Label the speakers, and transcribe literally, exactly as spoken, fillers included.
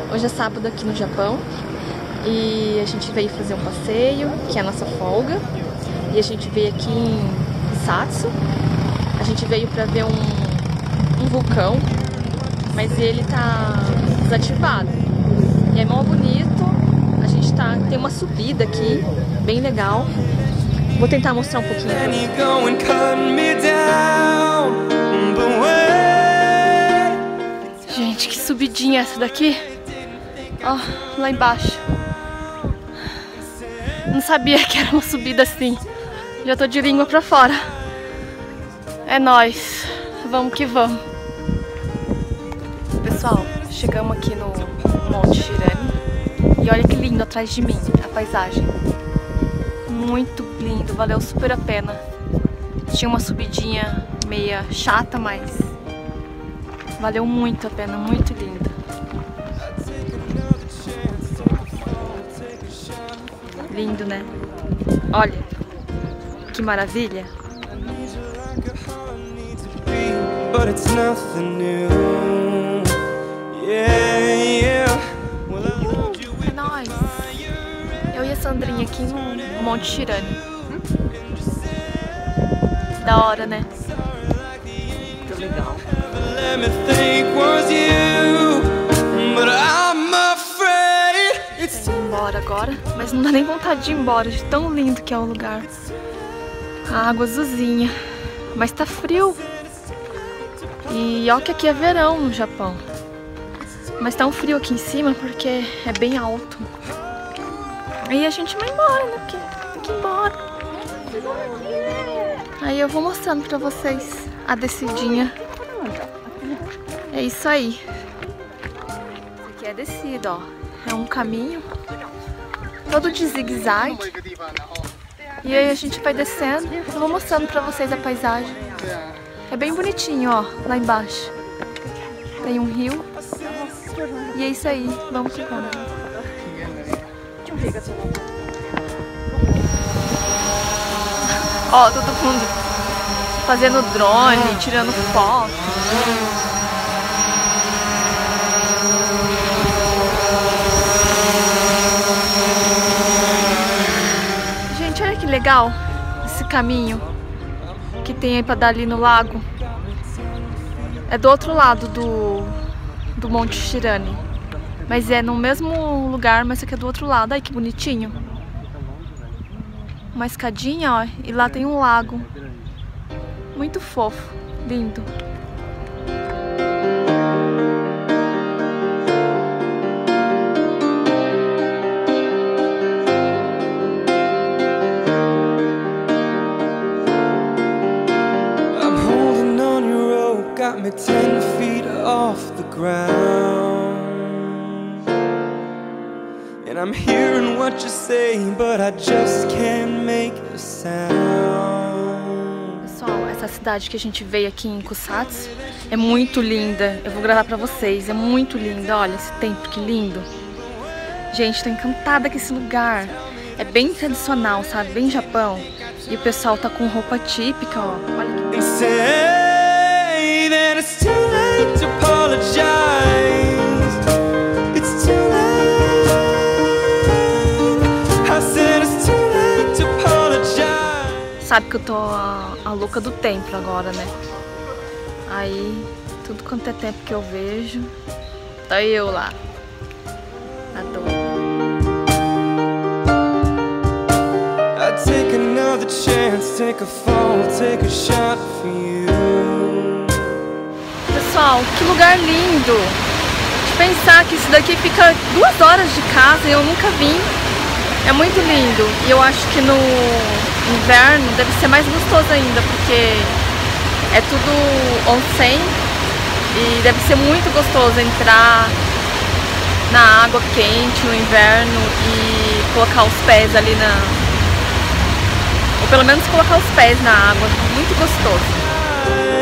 Speaker 1: Hoje é sábado aqui no Japão e a gente veio fazer um passeio, que é a nossa folga. E a gente veio aqui em Kusatsu. A gente veio pra ver um, um vulcão, mas ele tá desativado. E é mó bonito. A gente tá, tem uma subida aqui, bem legal. Vou tentar mostrar um pouquinho. Gente, que subidinha essa daqui. Ó, oh, lá embaixo. Não sabia que era uma subida assim. Já tô de língua pra fora. É nóis. Vamos que vamos. Pessoal, chegamos aqui no Monte Shirane. E olha que lindo atrás de mim a paisagem. Muito lindo, valeu super a pena. Tinha uma subidinha meia chata, mas valeu muito a pena, muito lindo. Lindo, né? Olha, que maravilha. É nóis. Eu e a Sandrinha aqui no Monte Shirane. Da hora, né? Muito legal. Vamos embora agora, mas não dá nem vontade de ir embora, de tão lindo que é o lugar. A água azulzinha, mas tá frio. E ó que aqui é verão no Japão. Mas tá um frio aqui em cima porque é bem alto. Aí a gente vai embora, né? Porque tem que ir embora. Aí eu vou mostrando pra vocês a descidinha. É isso aí. Isso aqui é a descida, ó. É um caminho todo de zigue-zague. E aí a gente vai descendo. Eu vou mostrando pra vocês a paisagem. É bem bonitinho, ó, lá embaixo. Tem um rio. E é isso aí. Vamos que vamos. Ó, todo mundo fazendo drone, tirando foto. Gente, olha que legal esse caminho que tem aí pra dar ali no lago. É do outro lado do, do Monte Shirane. Mas é no mesmo lugar, mas aqui é do outro lado. Ai, que bonitinho. Uma escadinha, ó, e lá tem um lago. Muito fofo, lindo.
Speaker 2: I'm holding on your rope, got me ten feet off the ground. And I'm hearing what you say, but I just can't make a sound.
Speaker 1: Pessoal, essa cidade que a gente veio aqui em Kusatsu é muito linda. Eu vou gravar pra vocês, é muito linda. Olha esse tempo, que lindo. Gente, tô encantada com esse lugar. É bem tradicional, sabe? Bem Japão. E o pessoal tá com roupa típica, ó. Olha que...
Speaker 2: Say that it's too late to apologize. It's too late.
Speaker 1: Sabe que eu tô a, a louca do templo agora, né? Aí, tudo quanto é tempo que eu vejo, tá eu lá. Adoro.
Speaker 2: I'd take another chance, take a fall, take a shot for you.
Speaker 1: Pessoal, que lugar lindo! De pensar que isso daqui fica duas horas de casa e eu nunca vim. É muito lindo. E eu acho que no inverno deve ser mais gostoso ainda, porque é tudo onsen e deve ser muito gostoso entrar na água quente no inverno e colocar os pés ali na... ou pelo menos colocar os pés na água. Muito gostoso.